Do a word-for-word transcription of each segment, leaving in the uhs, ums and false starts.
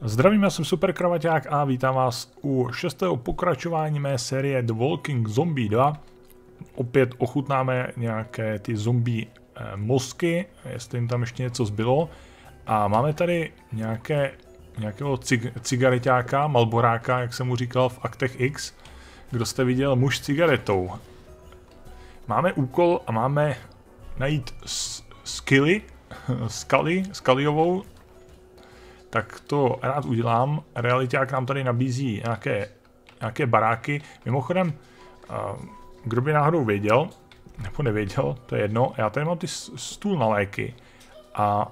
Zdravím, já jsem Super Kravaťák a vítám vás u šestého pokračování mé série The Walking Zombie dva. Opět ochutnáme nějaké ty zombie eh, mozky, jestli jim tam ještě něco zbylo. A máme tady nějaké, nějakého cig cigareťáka, malboráka, jak jsem mu říkal v Aktech X. Kdo jste viděl muž s cigaretou. Máme úkol a máme najít skilly, Scully, Scullyovou. Tak to rád udělám. Realiťák nám tady nabízí nějaké, nějaké baráky. Mimochodem, kdo by náhodou věděl, nebo nevěděl, to je jedno, já tady mám ty stůl na léky. A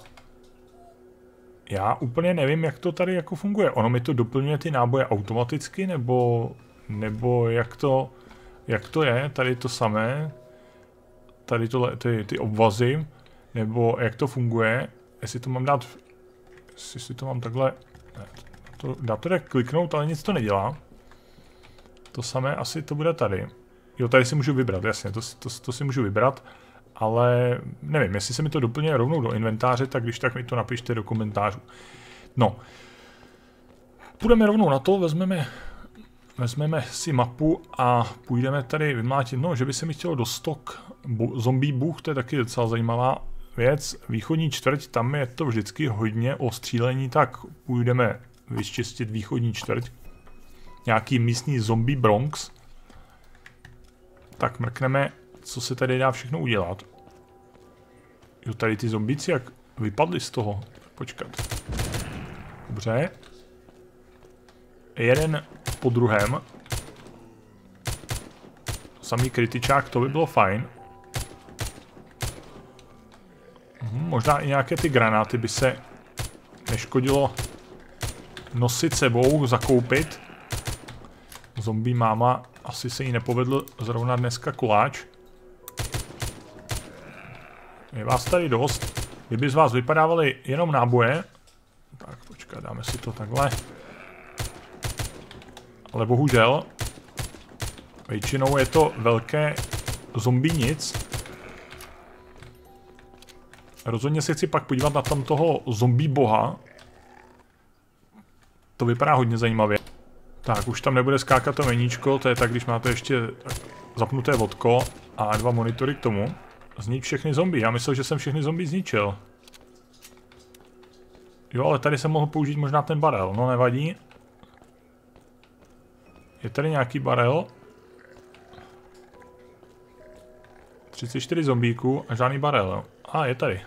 já úplně nevím, jak to tady jako funguje. Ono mi to doplňuje ty náboje automaticky, nebo, nebo jak, to, jak to je, tady to samé, tady tohle, ty, ty obvazy, nebo jak to funguje, jestli to mám dát, jestli to mám takhle, ne, to, dá to tak kliknout, ale nic to nedělá. To samé asi to bude tady. Jo, tady si můžu vybrat, jasně, to, to, to si můžu vybrat, ale nevím, jestli se mi to doplňuje rovnou do inventáře, tak když tak mi to napište do komentářů. No, půjdeme rovnou na to, vezmeme, vezmeme si mapu a půjdeme tady vymlátit, no, že by se mi chtělo do stok zombie bůh, to je taky docela zajímavá věc. Východní čtvrť, tam je to vždycky hodně o střílení, tak půjdeme vyčistit východní čtvrť. Nějaký místní zombie Bronx. Tak mrkneme, co se tady dá všechno udělat. Jo, tady ty zombíci jak vypadli z toho. Počkat. Dobře. Jeden po druhém. Samý kritičák, to by bylo fajn. Mhm, možná i nějaké ty granáty by se neškodilo nosit sebou, zakoupit. Zombie máma, asi se jí nepovedl zrovna dneska koláč. Je vás tady dost. Kdyby z vás vypadávaly jenom náboje. Tak počkat, dáme si to takhle. Ale bohužel, většinou je to velké zombie nic. Rozhodně se chci pak podívat na tam toho zombie boha. To vypadá hodně zajímavě. Tak, už tam nebude skákat to meníčko, to je tak, když máte ještě zapnuté vodko a dva monitory k tomu. Znič všechny zombie, já myslel, že jsem všechny zombie zničil. Jo, ale tady jsem mohl použít možná ten barel, no nevadí. Je tady nějaký barel. třicet čtyři zombíků a žádný barel. A ah, je tady.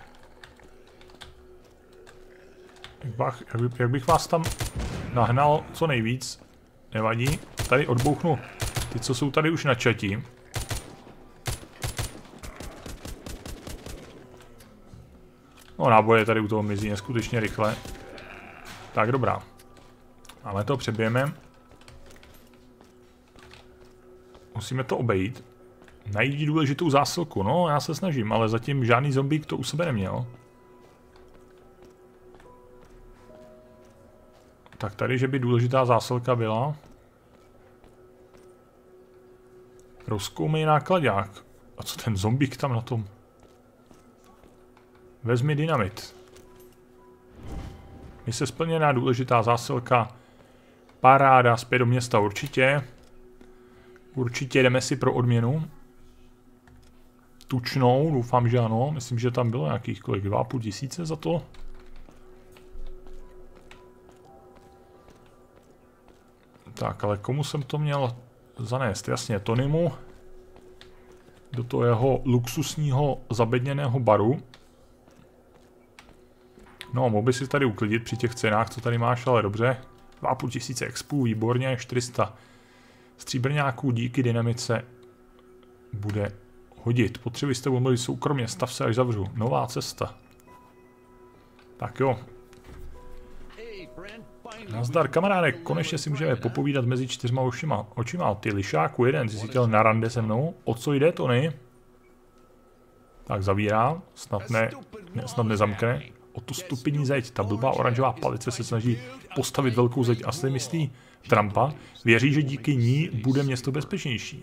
Jak, bach, jak, by, jak bych vás tam nahnal co nejvíc. Nevadí. Tady odbouchnu ty, co jsou tady už na čati. No, náboje tady u toho mizí neskutečně rychle. Tak, dobrá. Ale to přebijeme. Musíme to obejít. Najít důležitou zásilku. No, já se snažím, ale zatím žádný zombík to u sebe neměl. Tak tady, že by důležitá zásilka byla. Rozkoumej nákladák. A co ten zombík tam na tom? Vezmi dynamit. Mise splněná, důležitá zásilka. Paráda, zpět do města určitě. Určitě jdeme si pro odměnu. Tučnou, doufám, že ano. Myslím, že tam bylo nějakých kolik, dva a půl tisíce za to. Tak, ale komu jsem to měl zanést? Jasně, Tonymu. Do toho jeho luxusního zabedněného baru. No, mohl by si tady uklidit při těch cenách, co tady máš, ale dobře. dva a půl tisíce expů, výborně, čtyři sta stříbrňáků díky dynamice bude hodit. Potřebuji s tebou mluvit soukromně, stav se až zavřu. Nová cesta. Tak jo. Nazdar, kamaráde, konečně si můžeme popovídat mezi čtyřma očima. Očima, ty lišáku jeden, jsi si chtěl na rande se mnou. O co jde, Tony? Tak zavírá, snad, ne, ne, snad nezamkne. O tu stupidní zeď, ta blbá oranžová palice se snaží postavit velkou zeď. Asi myslí Trumpa, věří, že díky ní bude město bezpečnější.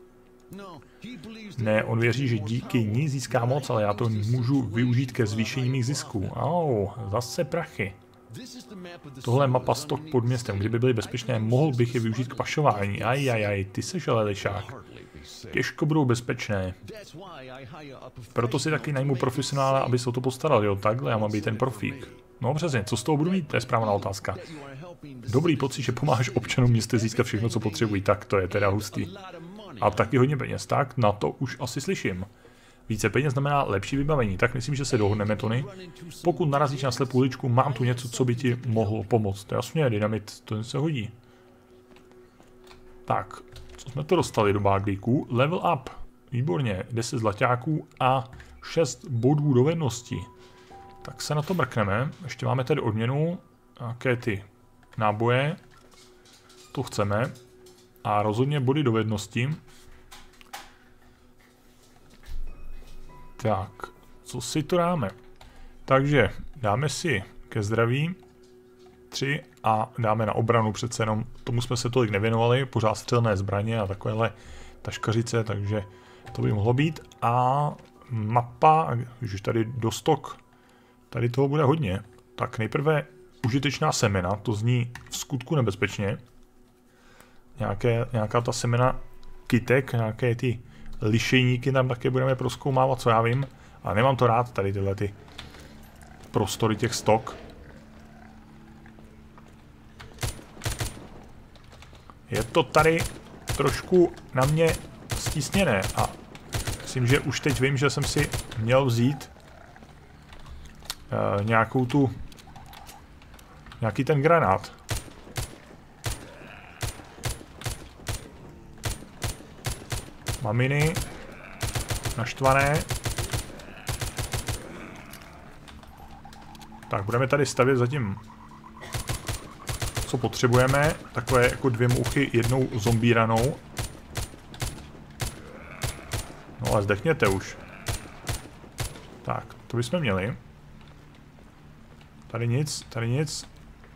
Ne, on věří, že díky ní získá moc, ale já to můžu využít ke zvýšení mých zisků. Au, zase prachy. Tohle je mapa stok pod městem. Kdyby byly bezpečné, mohl bych je využít k pašování. Ajajaj, ty seš ale lišák. Těžko budou bezpečné. Proto si taky najmu profesionála, aby se o to postaral. Jo, takhle já mám být ten profík. No přesně, co z toho budu mít? To je správná otázka. Dobrý pocit, že pomáháš občanům města získat všechno, co potřebují. Tak to je teda hustý. A taky hodně peněz. Tak na to už asi slyším. Více peněz znamená lepší vybavení. Tak myslím, že se dohodneme, Tony. Pokud narazíš na slepou uličku, mám tu něco, co by ti mohlo pomoct. To je jasně, dynamit, to se hodí. Tak, co jsme to dostali do báglíku? Level up. Výborně, deset zlaťáků a šest bodů dovednosti. Tak se na to mrkneme. Ještě máme tady odměnu. Jaké ty náboje. To chceme. A rozhodně body dovednosti. Tak, co si to dáme? Takže dáme si ke zdraví tři a dáme na obranu, přece jenom tomu jsme se tolik nevěnovali, pořád střelné zbraně a takovéhle taškařice, takže to by mohlo být. A mapa, už tady do stok, tady toho bude hodně. Tak nejprve užitečná semena, to zní v skutku nebezpečně. Nějaké, nějaká ta semena kytek, nějaké ty lišejníky tam také budeme prozkoumávat, co já vím. A nemám to rád, tady tyhle ty prostory těch stok. Je to tady trošku na mě stísněné a myslím, že už teď vím, že jsem si měl vzít uh, nějakou tu nějaký ten granát. Maminy naštvané. Tak, budeme tady stavět zatím, co potřebujeme. Takové jako dvě mouchy jednou zombíranou. No ale zdechněte už. Tak, to bychom měli. Tady nic, tady nic.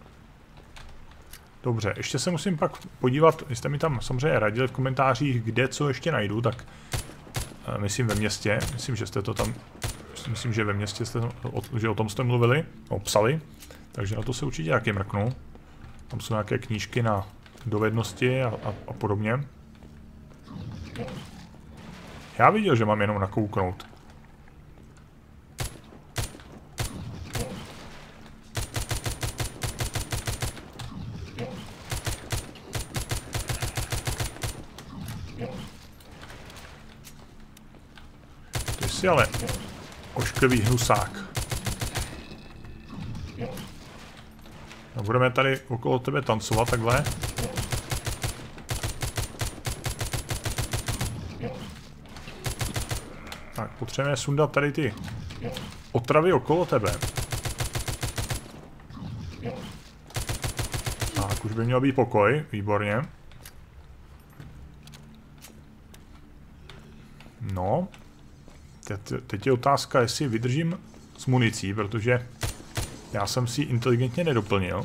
Dobře, ještě se musím pak podívat, jste mi tam samozřejmě radili v komentářích, kde co ještě najdu, tak uh, myslím ve městě, myslím, že jste to tam, myslím, že ve městě jste, o, že o tom jste mluvili, no, psali, takže na to se určitě taky mrknu. Tam jsou nějaké knížky na dovednosti a, a, a podobně. Já viděl, že mám jenom nakouknout. Ty jsi ale ošklivý hnusák. No, budeme tady okolo tebe tancovat takhle. Tak, potřebujeme sundat tady ty otravy okolo tebe. Tak, už by měl být pokoj, výborně. No. Teď je otázka, jestli vydržím s municí, protože já jsem si inteligentně nedoplnil.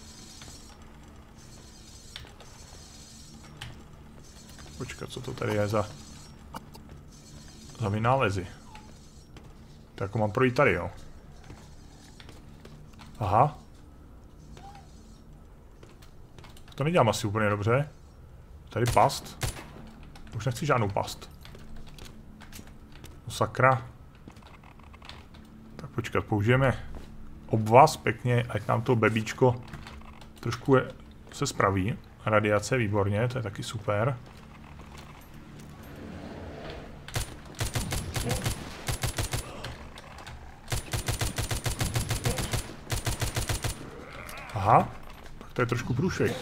Počkat, co to tady je za, za vynálezy. Tak jako mám projít tady, jo. Aha. To nedělám asi úplně dobře. Tady past. Už nechci žádnou past. No sakra. Tak počkat, použijeme obvaz pěkně, ať nám to bebíčko trošku je, se spraví. Radiace, výborně, to je taky super. Aha, tak to je trošku průšvih.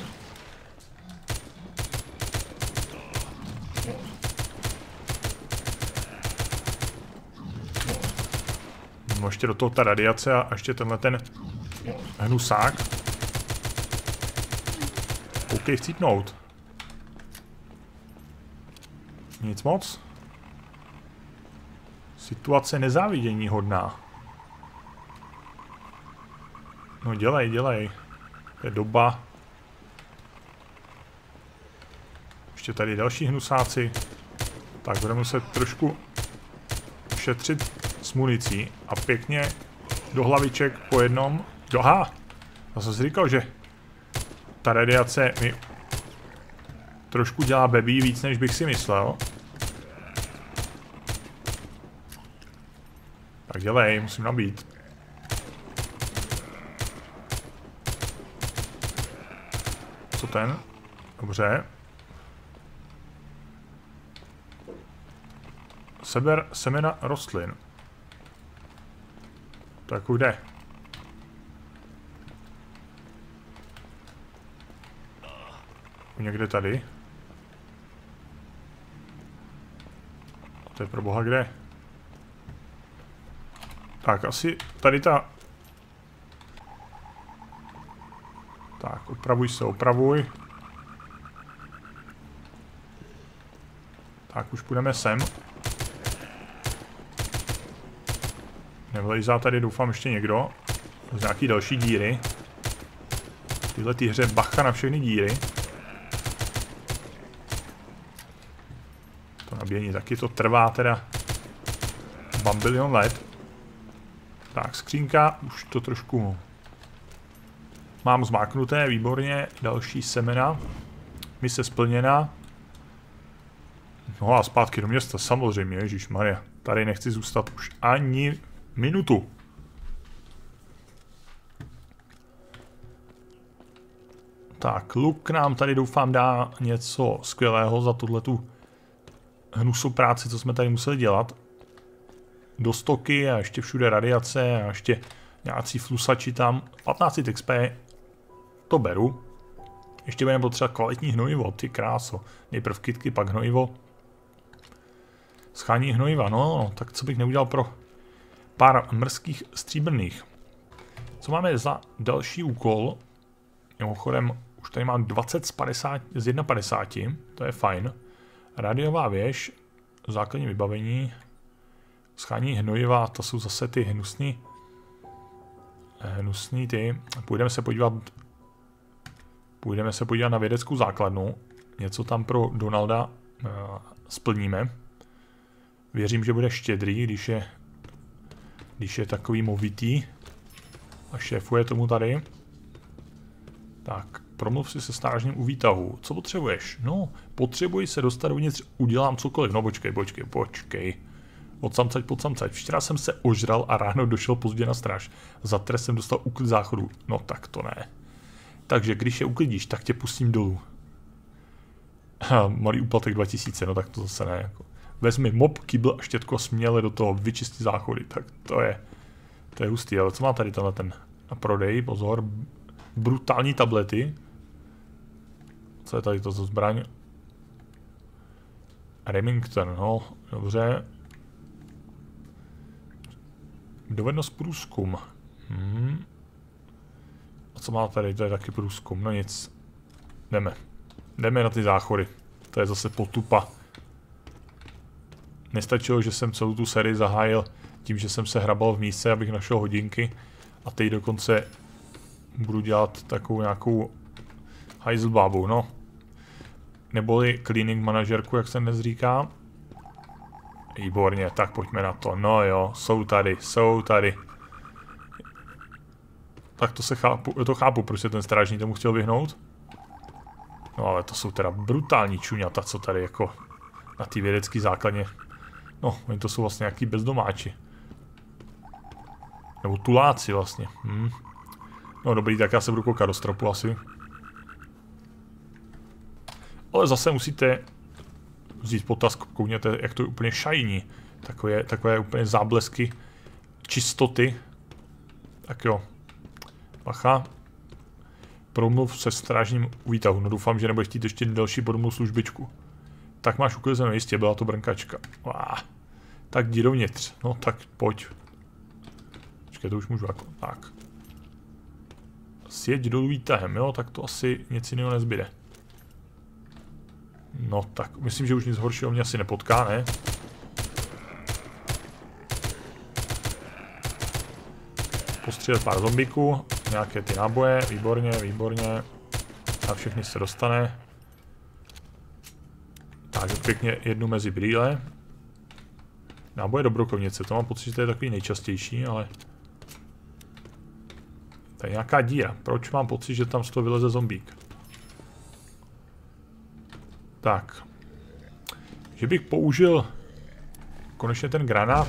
No ještě do toho ta radiace a ještě tenhle ten hnusák. OK, chcípnout. Nic moc. Situace nezávidění hodná. No dělej, dělej. To je doba. Ještě tady další hnusáci. Tak budeme muset trošku šetřit s municí a pěkně do hlaviček po jednom. Aha! Já jsem si říkal, že ta radiace mi trošku dělá bebí víc, než bych si myslel. Tak dělej, musím nabít. Co ten? Dobře. Seber semena rostlin. To jako jde. Někde tady. To je pro boha kde? Tak asi tady ta... Tak, opravuj se, opravuj. Tak, už půjdeme sem. Nevlejzá tady, doufám, ještě někdo. Z nějaký další díry. V téhle tý hře bacha na všechny díry. To nabíjení taky to trvá teda bambilion let. Tak, skřínka, už to trošku mám zmáknuté, výborně. Další semena. Mise splněna. No a zpátky do města, samozřejmě, ježišmarja. Tady nechci zůstat už ani minutu. Tak, Luk nám tady doufám dá něco skvělého za tuhletu hnusou práci, co jsme tady museli dělat. Do stoky a ještě všude radiace a ještě nějací flusači tam. patnáct X P, to beru. Ještě budeme potřebovat kvalitní hnojivo, ty kráso. Nejprv kytky, pak hnojivo. Schání hnojiva, no, no, tak co bych neudělal pro pár mrzkých stříbrných. Co máme za další úkol? Mimochodem, už tady mám dvacet z, padesát, z padesát jedna, to je fajn. Rádiová věž, základní vybavení, schání hnojiva, to jsou zase ty hnusný, hnusný ty. Půjdeme se podívat, půjdeme se podívat na vědeckou základnu, něco tam pro Donalda uh, splníme. Věřím, že bude štědrý, když je, když je takový movitý a šéfuje tomu tady. Tak, promluv si se strážním u výtahu. Co potřebuješ? No, potřebuji se dostat dovnitř, udělám cokoliv. No počkej, počkej, počkej. Odsamcať, podsamcať. Včera jsem se ožral a ráno došel pozdě na stráž. Za trest jsem dostal úklid záchodu. No tak to ne. Takže když je uklidíš, tak tě pustím dolů. Malý úplatek dva tisíce, no tak to zase ne. Jako. Vezmi mop, kýbl a štětku a směle do toho vyčistit záchody. Tak to je, to je hustý. Ale co má tady tenhle ten na prodej? Pozor. Brutální tablety. Co je tady to za zbraň? Remington, no, dobře. Dovednost průzkum. Hmm. A co má tady? To je taky průzkum, no nic. Jdeme. Jdeme na ty záchody. To je zase potupa. Nestačilo, že jsem celou tu sérii zahájil tím, že jsem se hrabal v místě, abych našel hodinky. A teď dokonce budu dělat takovou nějakou hajzlbábu, no. Neboli cleaning manažerku, jak se dnes říká. Výborně, tak pojďme na to. No jo, jsou tady, jsou tady. Tak to se chápu, to chápu, proč se ten strážník tomu chtěl vyhnout. No ale to jsou teda brutální čuňata, co tady jako na té vědecké základně. No, oni to jsou vlastně nějaký bezdomáči. Nebo tuláci vlastně. Hm. No dobrý, tak já se budu koukat do stropu asi. Ale zase musíte vzít potaz, koukněte, jak to je úplně shiny. Takové, takové úplně záblesky čistoty. Tak jo. Bacha. Promluv se strážním výtahu. No doufám, že nebudeš chtít ještě další podobnou službičku. Tak máš uklizeno, jistě, byla to brnkačka. Uá. Tak jdi dovnitř. No tak pojď. Počkej, to už můžu jako. Tak. Sjeď dolů výtahem, jo, tak to asi nic jiného nezbyde. No tak, myslím, že už nic horšího mě asi nepotká, ne? Postřílet pár zombíků, nějaké ty náboje, výborně, výborně. A všechny se dostane. Tak, pěkně jednu mezi brýle. Náboje do brokovnice, to mám pocit, že to je takový nejčastější, ale... To je nějaká díra. Proč mám pocit, že tam z toho vyleze zombík? Tak. Že bych použil konečně ten granát.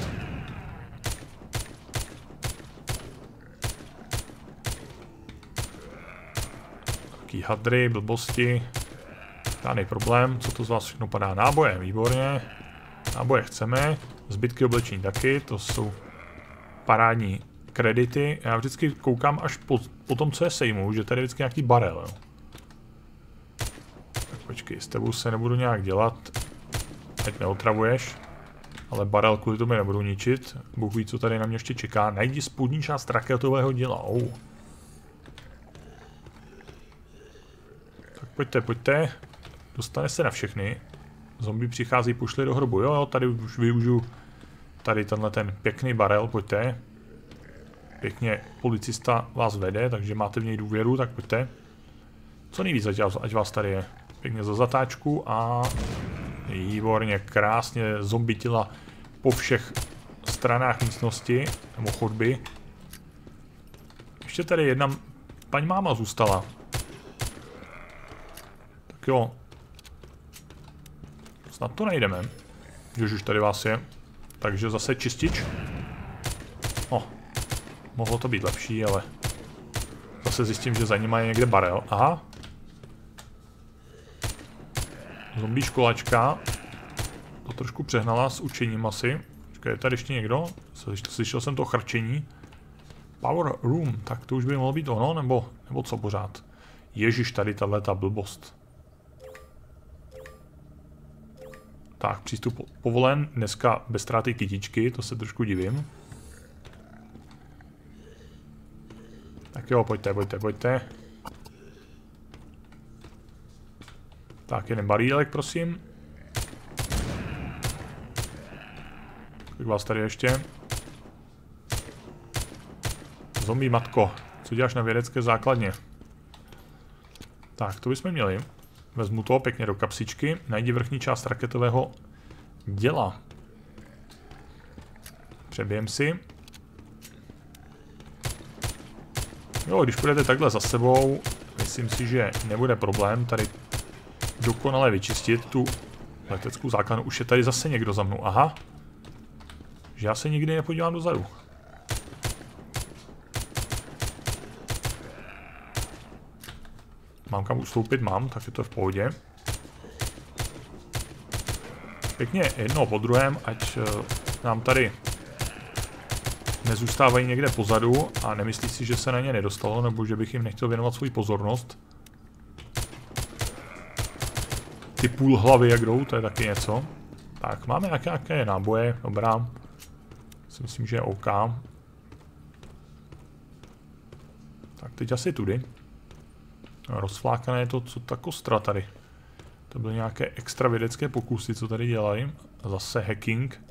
Taký hadry, blbosti. Žádný problém. Co to z vás všechno padá? Náboje, výborně. Náboje chceme. Zbytky oblečení taky, to jsou parádní kredity. Já vždycky koukám až po, po tom, co je sejmu, že tady je vždycky nějaký barel. Jo. Tak počkej, s tebou se nebudu nějak dělat, ať neotravuješ. Ale barel kvůli tomu nebudu ničit. Bůh ví, co tady na mě ještě čeká. Najdi spodní část raketového děla. Oh. Tak pojďte, pojďte. Dostane se na všechny. Zombie přichází, pošli do hrobu. Jo, tady už využiju tady tenhle ten pěkný barel, pojďte. Pěkně policista vás vede, takže máte v něj důvěru, tak pojďte. Co nejvíc, ať vás tady je. Pěkně za zatáčku a výborně, krásně zombie těla po všech stranách místnosti, nebo chodby. Ještě tady jedna paní máma zůstala. Tak jo. Snad to najdeme. Že už tady vás je. Takže zase čistič. O, mohlo to být lepší, ale zase zjistím, že za nima je někde barel. Aha. Zombie školačka. To trošku přehnala s učením asi. Počkej, je tady ještě někdo? Slyšel jsem to chrčení. Power room, tak to už by mohlo být ono, nebo, nebo co pořád? Ježiš, tady tato blbost. Tak, přístup povolen, dneska bez ztráty kytičky, to se trošku divím. Tak jo, pojďte, pojďte, pojďte. Tak, jeden barílek, prosím. Tak vás tady ještě. Zombie matko, co děláš na vědecké základně? Tak, to bychom měli. Vezmu to pěkně do kapsičky. Najdi vrchní část raketového děla. Přebijem si. Jo, když půjdete takhle za sebou, myslím si, že nebude problém tady dokonale vyčistit tu leteckou základnu. Už je tady zase někdo za mnou. Aha. Že já se nikdy nepodívám dozadu. Mám kam ustoupit? Mám, tak je to v pohodě. Pěkně jedno po druhém, ať nám tady nezůstávají někde pozadu a nemyslí si, že se na ně nedostalo, nebo že bych jim nechtěl věnovat svou pozornost. Ty půl hlavy jak jdou, to je taky něco. Tak, máme nějaké náboje, dobrá. Si myslím, že je OK. Tak, teď asi tudy. Rozflákané je to, co ta kostra tady. To byly nějaké extra vědecké pokusy, co tady dělají. A zase hacking.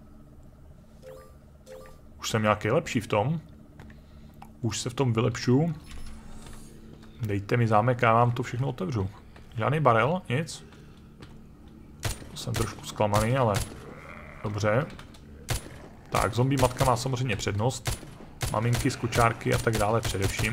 Už jsem nějaký lepší v tom. Už se v tom vylepšu. Dejte mi zámek a já vám to všechno otevřu. Žádný barel, nic. Jsem trošku zklamaný, ale dobře. Tak, zombie matka má samozřejmě přednost. Maminky, skočárky a tak dále především.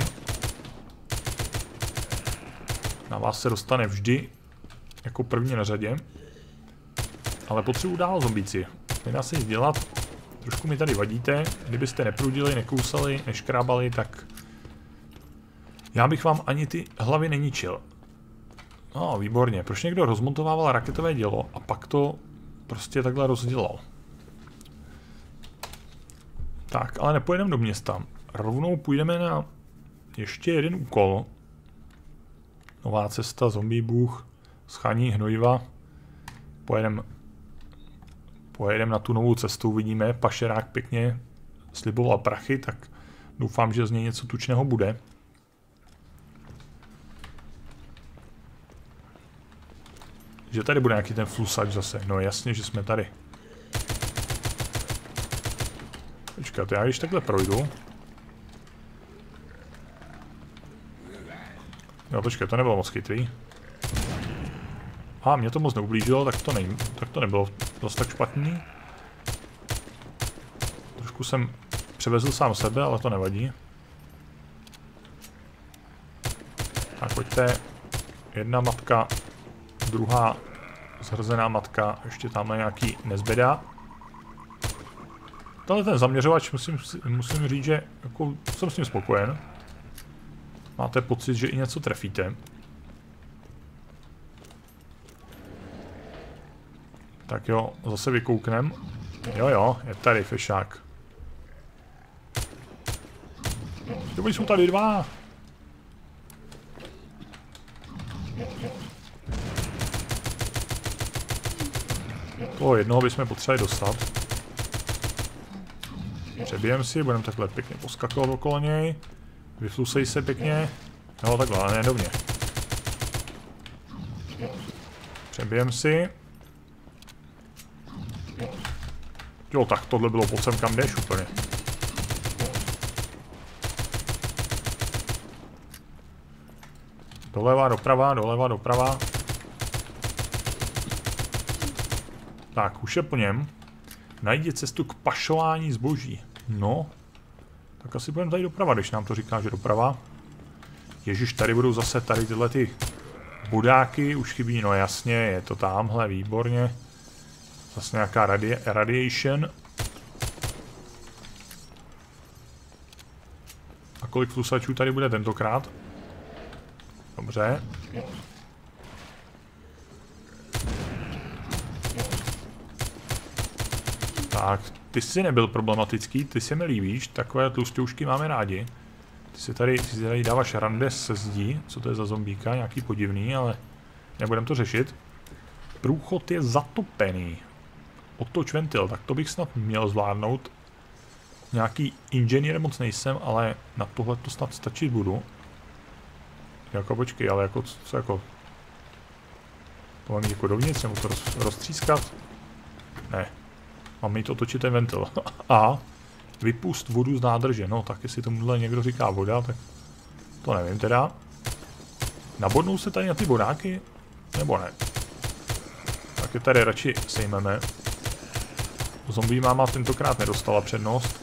Na vás se dostane vždy jako první na řadě. Ale potřebuji dál zombíci. Nedá se nic dělat. Trošku mi tady vadíte. Kdybyste neprudili, nekousali, neškrábali, tak já bych vám ani ty hlavy neničil. No, výborně. Proč někdo rozmontovával raketové dělo a pak to prostě takhle rozdělal? Tak, ale nepojedeme do města. Rovnou půjdeme na ještě jeden úkol. Nová cesta, zombie bůh, schání hnojiva. Pojedeme pojedem na tu novou cestu, vidíme, pašerák pěkně sliboval prachy, tak doufám, že z něj něco tučného bude. Že tady bude nějaký ten flusač zase, no jasně, že jsme tady. Počkat, já když takhle projdu. Jo, počkej, to nebylo moc chytrý. A mě to moc neublížilo, tak to, ne, tak to nebylo dost tak špatný. Trošku jsem převezl sám sebe, ale to nevadí. Tak pojďte. Jedna matka, druhá zhrzená matka, ještě tamhle nějaký nezběda. Tenhle ten zaměřovač, musím, musím říct, že jako jsem s ním spokojen. Máte pocit, že i něco trefíte. Tak jo, zase vykouknem. Jo jo, je tady fešák. Jo, jsou tady dva. Toho jednoho bychom potřebovali dostat. Přebijem si, budeme takhle pěkně poskakovat okolo něj. Vyflusej se pěkně. Jo, takhle, ale ne do mě. Přebijem si. Jo, tak tohle bylo pod sem, kam jdeš úplně. Doleva, doprava, doleva, doprava. Tak, už je po něm. Najdi cestu k pašování zboží. No. Tak asi budeme tady doprava, když nám to říká, že doprava. Ježiš, tady budou zase tady tyhle ty budáky. Už chybí, no jasně, je to tamhle, výborně. Zase nějaká radi radiation. A kolik flusačů tady bude tentokrát? Dobře. Tak, ty jsi nebyl problematický, ty si mi líbíš, takové tlustěušky máme rádi. Ty si tady, ty si tady dáváš rande se zdí, co to je za zombíka, nějaký podivný, ale nebudem to řešit. Průchod je zatopený. Otoč ventil, tak to bych snad měl zvládnout. Nějaký inženýr moc nejsem, ale na tohle to snad stačit budu. Jako počkej, ale jako co, co jako... To mám jít jako dovnitř, nebo to roz, roztřískat? Ne. Mám jít otočit ten ventil. A vypust vodu z nádrže. No, tak jestli tomuhle někdo říká voda, tak to nevím teda. Nabodnou se tady na ty bodáky? Nebo ne? Tak je tady radši sejmeme. Zombie máma tentokrát nedostala přednost.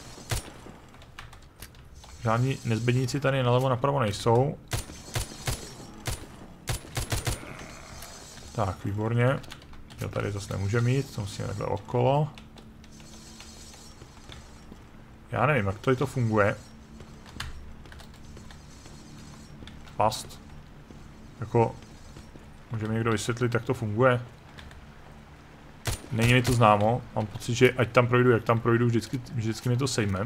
Žádní nezbedníci tady nalevo napravo nejsou. Tak, výborně. Jo, tady zase nemůže mít, to musíme takhle okolo. Já nevím, jak tady to funguje. Past. Jako, může mi někdo vysvětlit, jak to funguje? Není mi to známo, mám pocit, že ať tam projdu, jak tam projdu, vždycky, vždycky mi to sejme.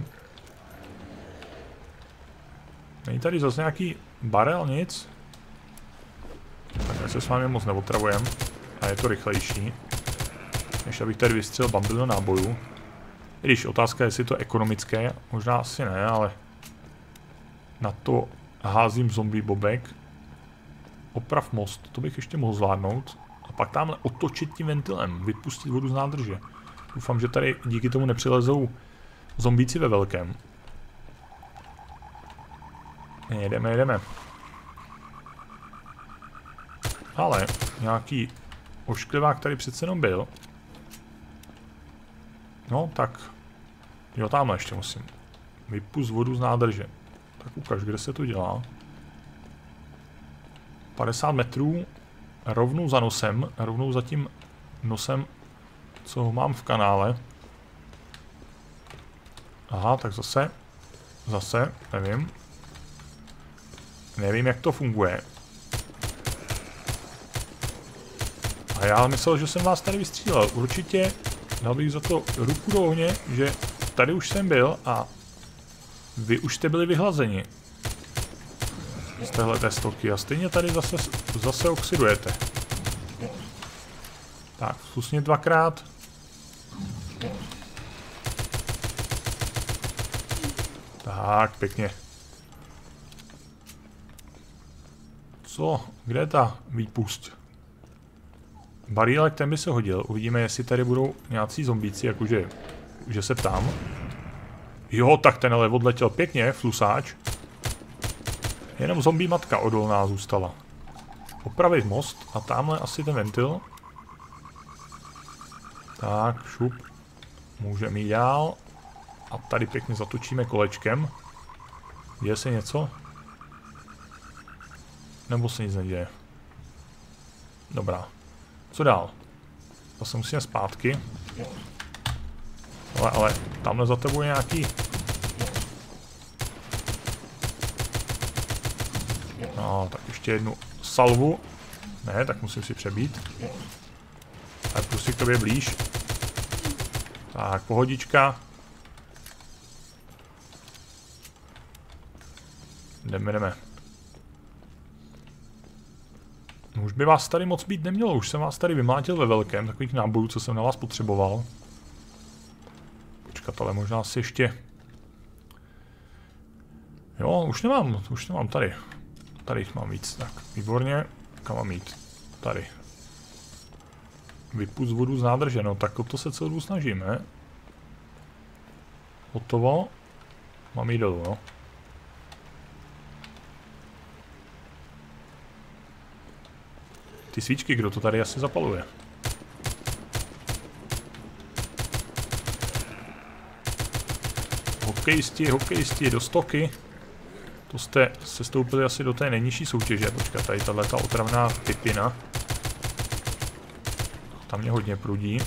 Není tady zase nějaký barel, nic? Tak já se s vámi moc neotravujem. A je to rychlejší. Než abych tady vystřelil bambilion nábojů. I když otázka je, jestli to je ekonomické, možná asi ne, ale na to házím zombie bobek. Oprav most, to bych ještě mohl zvládnout. A pak tamhle otočit tím ventilem, vypustit vodu z nádrže. Doufám, že tady díky tomu nepřilezou zombíci ve velkém. Jedeme, jedeme. Ale nějaký ošklivák tady přece jenom byl. No, tak. Jo, tamhle ještě musím. Vypust vodu z nádrže. Tak ukaž, kde se to dělá. padesát metrů. Rovnou za nosem. Rovnou za tím nosem, co ho mám v kanále. Aha, tak zase. Zase, nevím. Nevím, jak to funguje. A já myslel, že jsem vás tady vystřílel. Určitě dal bych za to ruku do ohně, že tady už jsem byl a vy už jste byli vyhlazeni z téhleté stoky a stejně tady zase, zase oxidujete. Tak, zkusně dvakrát. Tak, pěkně. Co? Kde je ta výpust? Barýlek, ten by se hodil. Uvidíme, jestli tady budou nějací zombíci, jakože že se ptám. Jo, tak ten ale odletěl pěkně, flusáč. Jenom zombie matka odolná zůstala. Opravit most a tamhle asi ten ventil. Tak, šup. Můžeme jít dál. A tady pěkně zatočíme kolečkem. Děje se něco? Nebo se nic neděje? Dobrá. Co dál? Zase musíme zpátky. Ale, ale tamhle za tebou je nějaký... No, tak ještě jednu salvu. Ne, tak musím si přebít. Tak prostě k tobě blíž. Tak, pohodička. Jdeme, jdeme. Už by vás tady moc být nemělo, už jsem vás tady vymlátil ve velkém, takových nábojů, co jsem na vás potřeboval. Počkat, ale možná si ještě... Jo, už nemám, už nemám tady. Tady jich mám víc, tak výborně. Kam mám jít? Tady. Vypust vodu z nádrže, no tak o to se celou snažíme. Hotovo. Mám jít dolů, no. Ty svíčky, kdo to tady asi zapaluje? Hokejisti, hokejisti, do stoky. To jste se stoupili asi do té nejnižší soutěže. Počkat, tady tato otravná pipina. Tam mě hodně prudí.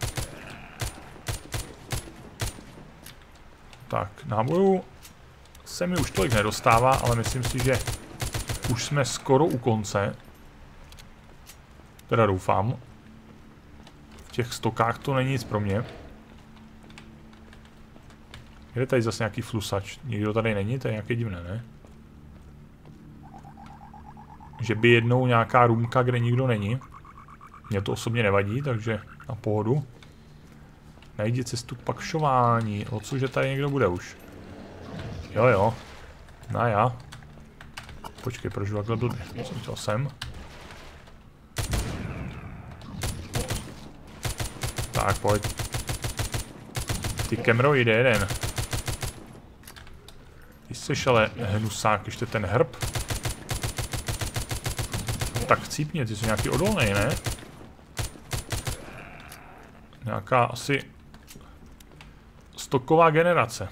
Tak, nábojů se mi už tolik nedostává, ale myslím si, že už jsme skoro u konce. Teda doufám. V těch stokách to není nic pro mě. Je tady zase nějaký flusač? Nikdo tady není? To je nějaké divné, ne? Že by jednou nějaká růmka, kde nikdo není. Mně to osobně nevadí, takže na pohodu. Najdi cestu k pakšování. O cože tady někdo bude už? Jo, jo. No já. Počkej, proč takhle blbě? Jsem chtěl sem. Tak, pojď. Ty Kemro, jde jeden. Ty seš ale hnusák, ještě ten hrb. Tak chcípně, ty jsi nějaký odolnej, ne? Nějaká asi stoková generace.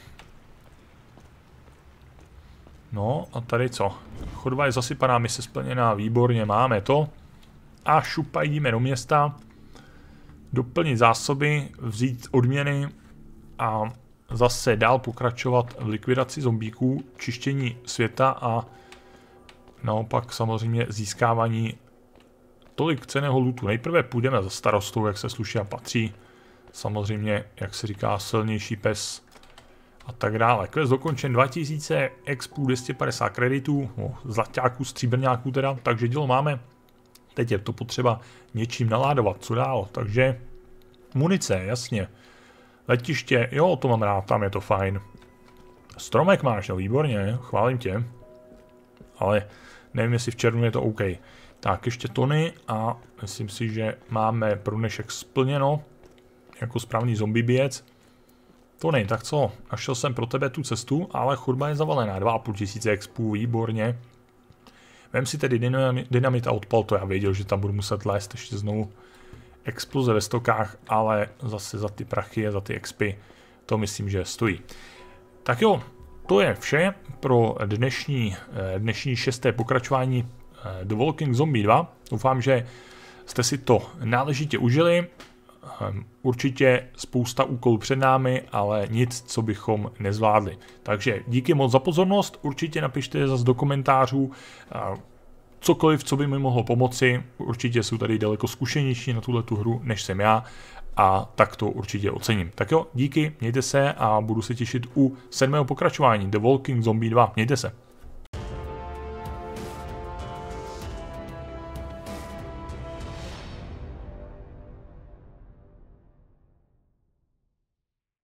No a tady co? Chodba je zasypaná, mise splněná, výborně, máme to. A šupa, jdeme do města. Doplnit zásoby, vzít odměny a zase dál pokračovat v likvidaci zombíků, čištění světa a naopak samozřejmě získávání tolik cenného lootu. Nejprve půjdeme za starostou, jak se sluší a patří. Samozřejmě, jak se říká, silnější pes a tak dále. Quest dokončen, dva tisíce expů, dvě stě padesát kreditů, no, zlaťáků, stříbrňáků teda, takže dělo máme. Teď je to potřeba něčím naládovat, co dál, takže munice, jasně. Letiště, jo, to mám rád, tam je to fajn. Stromek máš, no výborně, chválím tě. Ale nevím, jestli v červnu je to OK. Tak, ještě tony a myslím si, že máme pro dnešek splněno. Jako správný zombie bijec. Tony, tak co, našel jsem pro tebe tu cestu, ale chodba je zavalená, dva a půl tisíce expů, výborně. Vem si tedy dynamit a odpal to, já věděl, že tam budu muset lézt ještě znovu exploze ve stokách, ale zase za ty prachy a za ty expy to myslím, že stojí. Tak jo, to je vše pro dnešní, dnešní šesté pokračování The Walking Zombie dva. Doufám, že jste si to náležitě užili. Určitě spousta úkolů před námi, ale nic, co bychom nezvládli. Takže díky moc za pozornost, určitě napište zase do komentářů cokoliv, co by mi mohlo pomoci. Určitě jsou tady daleko zkušenější na tuhletu hru, než jsem já, a tak to určitě ocením. Tak jo, díky, mějte se a budu se těšit u sedmého pokračování The Walking Zombie dva. Mějte se.